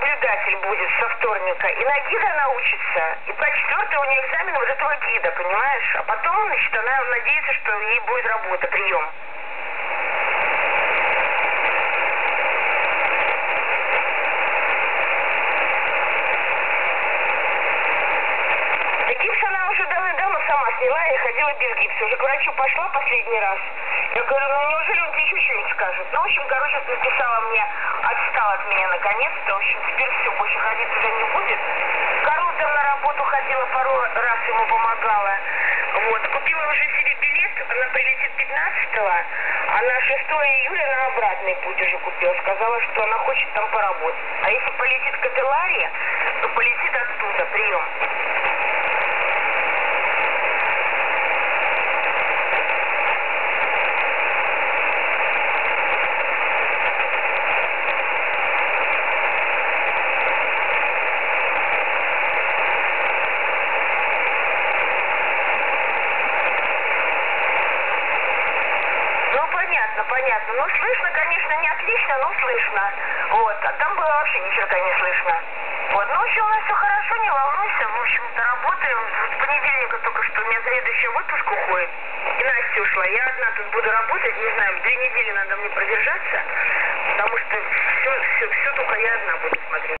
наблюдатель будет со вторника, и на гида научится, и по 4 у нее экзамен вот этого гида, понимаешь? А потом, значит, она надеется, что ей будет работа, прием. Гипс она уже давно сама сняла и ходила без гипса. Уже к врачу пошла последний раз. Я говорю, ну неужели он тебе еще что-нибудь скажет? Ну, в общем, короче, написала мне, отстал от меня наконец-то. В общем, теперь все, больше ходить туда не будет. Кору там на работу ходила, пару раз ему помогала. Вот, купила уже себе билет, она прилетит 15-го, а на 6 июля на обратный путь уже купила. Сказала, что она хочет там поработать. А если полетит к Аделаре, то полетит оттуда, прием. Понятно. Ну, слышно, конечно, не отлично, но слышно. Вот. А там было вообще ни черта не слышно. Вот. Ну, в общем, у нас все хорошо, не волнуйся. В общем-то, работаем. С понедельника только что у меня заведующая в отпуск уходит. И Настя ушла. Я одна тут буду работать. Не знаю, 2 недели надо мне продержаться. Потому что все только я одна буду смотреть.